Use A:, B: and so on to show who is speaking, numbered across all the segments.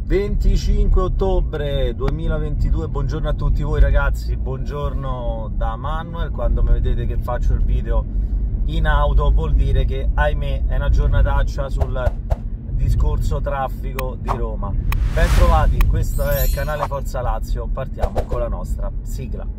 A: 25 ottobre 2022, buongiorno a tutti voi ragazzi, buongiorno da Manuel. Quando mi vedete che faccio il video in auto vuol dire che, ahimè, è una giornataccia sul discorso traffico di Roma. Ben trovati, questo è il canale Forza Lazio, partiamo con la nostra sigla.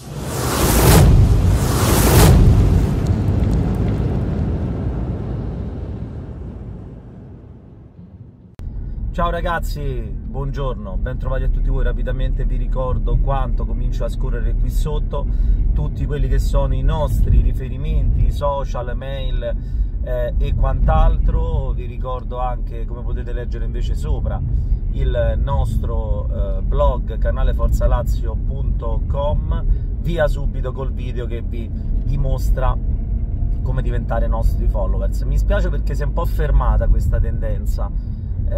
A: Ciao ragazzi, buongiorno, ben trovati a tutti voi. Rapidamente vi ricordo quanto comincio a scorrere qui sotto, tutti quelli che sono i nostri riferimenti, social, mail e quant'altro. Vi ricordo anche, come potete leggere invece sopra, il nostro blog canaleforzalazio.com. Via subito col video che vi dimostra come diventare nostri followers. Mi spiace perché si è un po' fermata questa tendenza.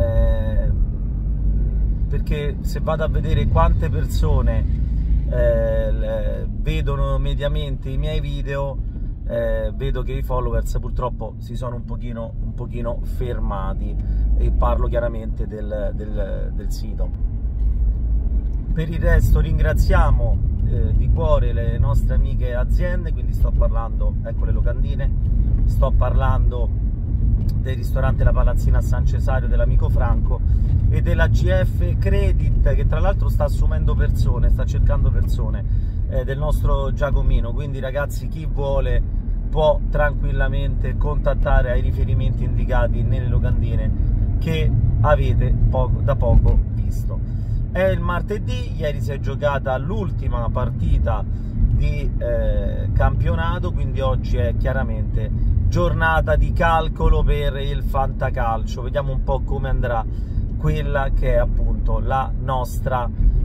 A: Perché se vado a vedere quante persone vedono mediamente i miei video, vedo che i followers purtroppo si sono un pochino fermati, e parlo chiaramente del sito. Per il resto ringraziamo di cuore le nostre amiche aziende, quindi sto parlando, ecco le locandine, sto parlando del ristorante La Palazzina a San Cesario dell'amico Franco e della GF Credit, che tra l'altro sta assumendo persone, sta cercando persone, del nostro Giacomino. Quindi ragazzi, chi vuole può tranquillamente contattare ai riferimenti indicati nelle locandine che avete da poco visto. È il martedì, ieri si è giocata l'ultima partita di campionato, quindi oggi è chiaramente giornata di calcolo per il fantacalcio. Vediamo un po' come andrà quella che è appunto la nostra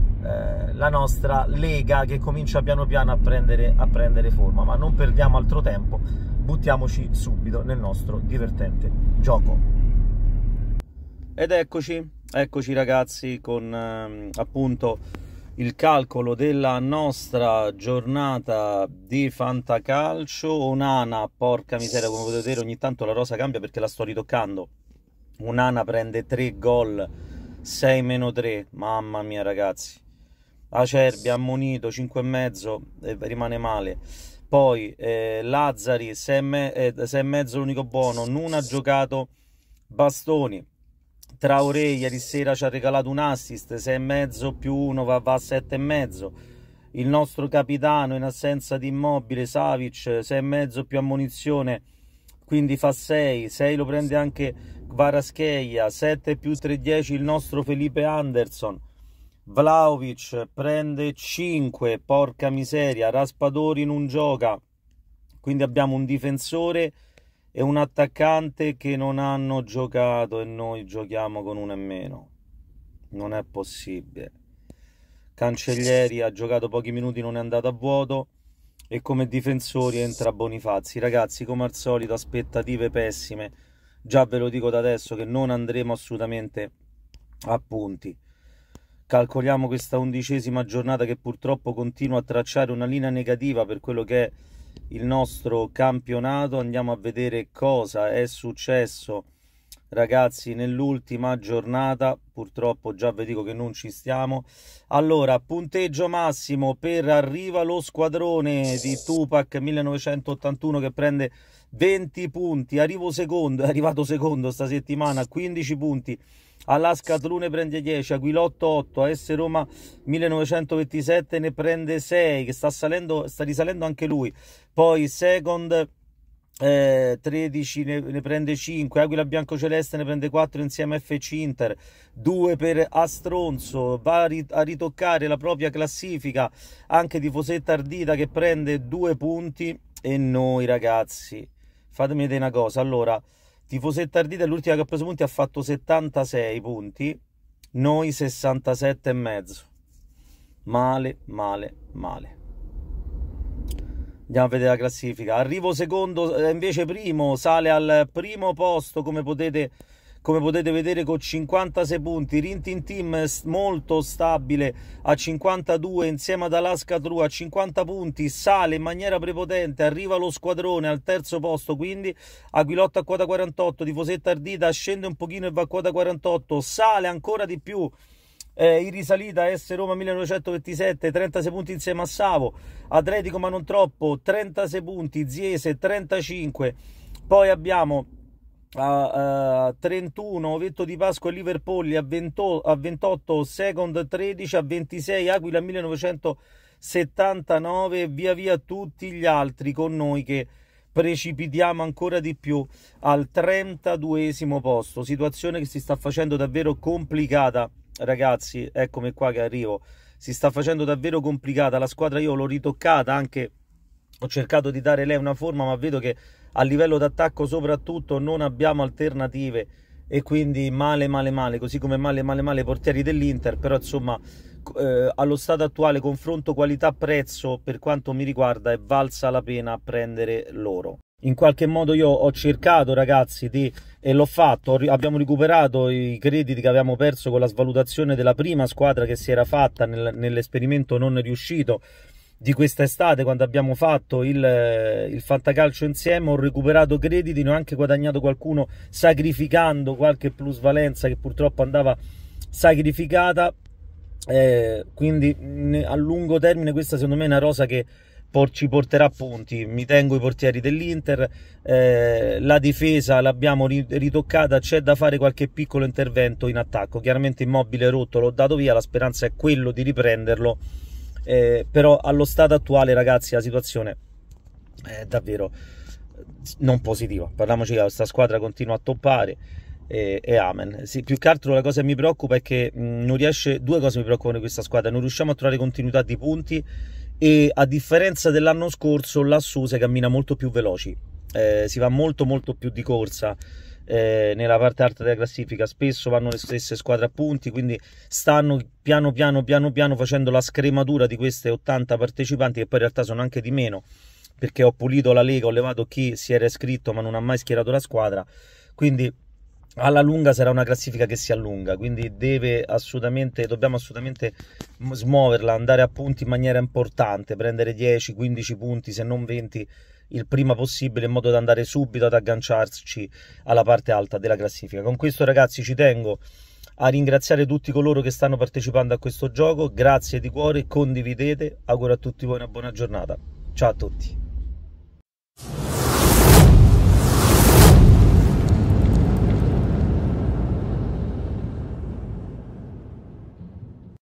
A: lega, che comincia piano piano a prendere forma. Ma non perdiamo altro tempo, buttiamoci subito nel nostro divertente gioco. Ed eccoci ragazzi con appunto il calcolo della nostra giornata di fantacalcio. Onana, porca miseria, come potete vedere ogni tanto la rosa cambia perché la sto ritoccando. Onana prende 3 gol, 6-3, mamma mia ragazzi. Acerbi ammonito, 5,5, rimane male. Poi Lazzari, 6,5 l'unico buono. Non ha giocato Bastoni. Traoré ieri sera ci ha regalato un assist, 6,5 più 1 va a 7,5. Il nostro capitano in assenza di Immobile, Savic, 6,5 più ammonizione, quindi fa 6 lo prende anche Kvaratskhelia, 7 più 3,10 il nostro Felipe Anderson. Vlahovic prende 5, porca miseria. Raspadori non gioca, quindi abbiamo un difensore e un attaccante che non hanno giocato e noi giochiamo con uno in meno. Non è possibile. Cancellieri ha giocato pochi minuti, non è andato a vuoto, e come difensori entra Bonifazzi. Ragazzi, come al solito, aspettative pessime. Già ve lo dico da adesso che non andremo assolutamente a punti. Calcoliamo questa 11ª giornata che purtroppo continua a tracciare una linea negativa per quello che è il nostro campionato. Andiamo a vedere cosa è successo ragazzi nell'ultima giornata. Purtroppo già vi dico che non ci stiamo. Allora, punteggio massimo per Arriva lo Squadrone di Tupac 1981, che prende 20 punti. Arrivo secondo, è arrivato secondo sta settimana, 15 punti. Alascatlune prende 10, Aquilotto 8, AS Roma 1927 ne prende 6, che sta risalendo anche lui. Poi Second 13 ne prende 5, Aquila Biancoceleste ne prende 4 insieme a FC Inter, 2 per Astronzo. Va a ritoccare la propria classifica anche Tifosetta Ardita, che prende 2 punti. E noi ragazzi, fatemi vedere una cosa. Allora, Tifosetta Ardita, l'ultima che ha preso punti, ha fatto 76 punti, noi 67,5. Male. Andiamo a vedere la classifica. Arrivo secondo, invece primo, sale al primo posto, come potete come potete vedere, con 56 punti. Rintin Team molto stabile a 52, insieme ad Alaska True a 50 punti, sale in maniera prepotente, arriva lo squadrone al terzo posto, quindi Aquilotta a quota 48, Tifosetta Ardita scende un pochino e va a quota 48, sale ancora di più in risalita S Roma 1927, 36 punti insieme a Savo, Atletico ma non troppo, 36 punti, Ziese 35, poi abbiamo a 31 Ovetto di Pasqua e Liverpool a 28, Second 13, a 26 Aquila 1979, via via tutti gli altri con noi che precipitiamo ancora di più al 32esimo posto, situazione che si sta facendo davvero complicata. Ragazzi, eccomi qua che arrivo, si sta facendo davvero complicata la squadra. Io l'ho ritoccata, anche ho cercato di dare lei una forma, ma vedo che a livello d'attacco soprattutto non abbiamo alternative e quindi male, così come male i portieri dell'Inter. Però insomma allo stato attuale, confronto qualità-prezzo, per quanto mi riguarda è valsa la pena prendere loro. In qualche modo io ho cercato, ragazzi, e l'ho fatto, abbiamo recuperato i crediti che avevamo perso con la svalutazione della prima squadra che si era fatta nell'esperimento non riuscito di questa estate, quando abbiamo fatto il fantacalcio insieme. Ho recuperato crediti, ne ho anche guadagnato qualcuno sacrificando qualche plusvalenza che purtroppo andava sacrificata, quindi a lungo termine questa secondo me è una rosa che ci porterà punti. Mi tengo i portieri dell'Inter, la difesa l'abbiamo ritoccata, c'è da fare qualche piccolo intervento in attacco. Chiaramente Immobile rotto l'ho dato via, la speranza è quello di riprenderlo, però allo stato attuale, ragazzi, la situazione è davvero non positiva. Parliamoci, questa squadra continua a toppare e amen. Sì, più che altro la cosa che mi preoccupa è che non riesce, due cose mi preoccupano di questa squadra: non riusciamo a trovare continuità di punti, e a differenza dell'anno scorso lassù si cammina molto più veloci, si va molto più di corsa nella parte alta della classifica. Spesso vanno le stesse squadre a punti, quindi stanno piano piano facendo la scrematura di queste 80 partecipanti, che poi in realtà sono anche di meno, perché ho pulito la Lega, ho levato chi si era iscritto ma non ha mai schierato la squadra, quindi alla lunga sarà una classifica che si allunga, quindi dobbiamo assolutamente smuoverla, andare a punti in maniera importante, prendere 10-15 punti, se non 20 il prima possibile, in modo da andare subito ad agganciarci alla parte alta della classifica. Con questo, ragazzi, ci tengo a ringraziare tutti coloro che stanno partecipando a questo gioco, grazie di cuore, condividete, auguro a tutti voi una buona giornata, ciao a tutti.